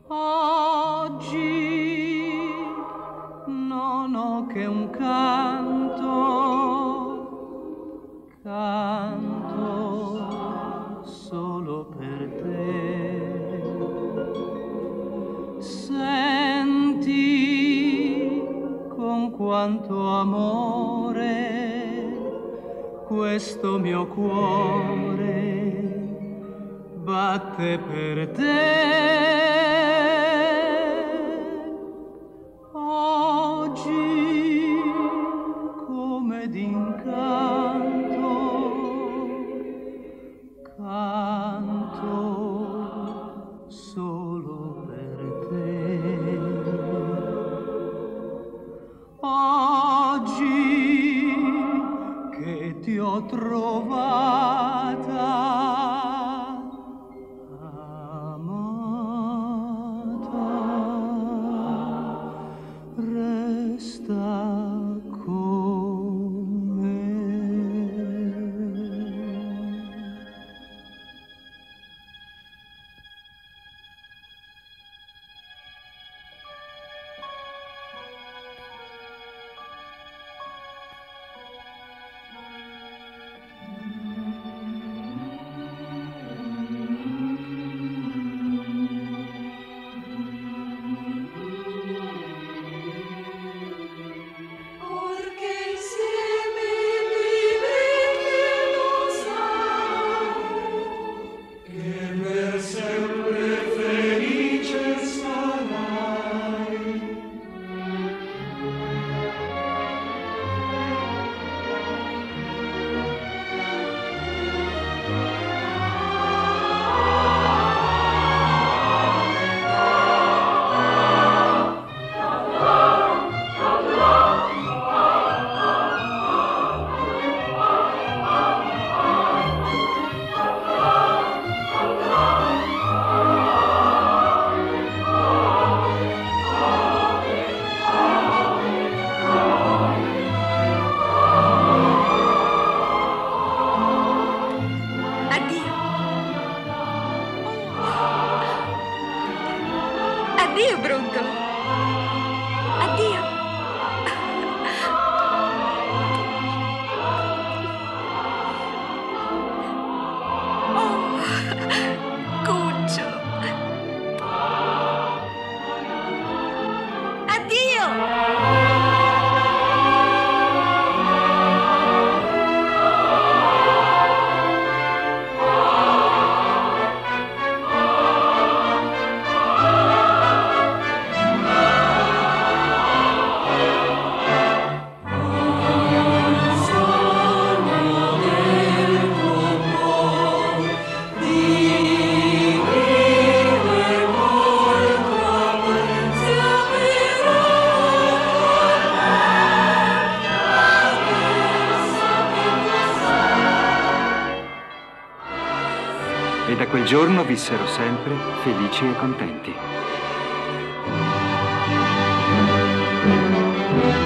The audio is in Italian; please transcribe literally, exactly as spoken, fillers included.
Oggi non ho che un canto, canto solo per te. Senti con quanto amore questo mio cuore batte per te. Oggi come d'incanto canto solo per te. Oggi che ti ho trovata amata, resta con me. Addio, brontolo. Addio. Oh, cucciolo. Addio. E da quel giorno vissero sempre felici e contenti.